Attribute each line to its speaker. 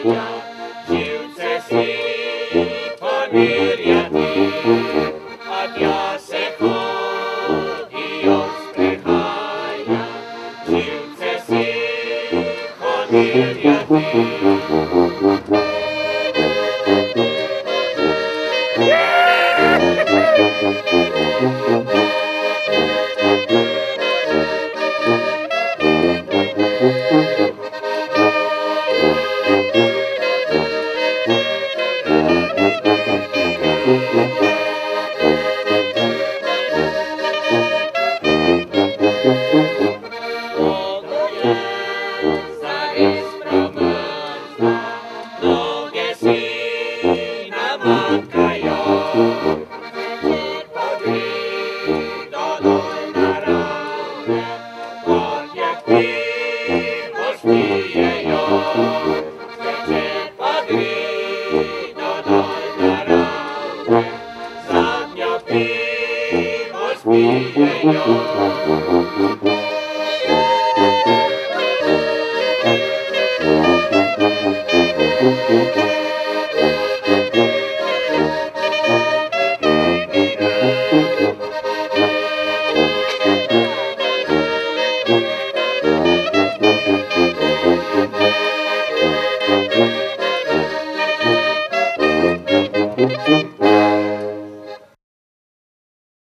Speaker 1: živce si pomirjati, a ja se hodio sprehajat, živce si pomirjati. Noge si namakaju, podri dodoj na rame, objektivo smijejo, sveće podri dodoj na rame, zadnjo pivo smijejo.
Speaker 2: Thank you.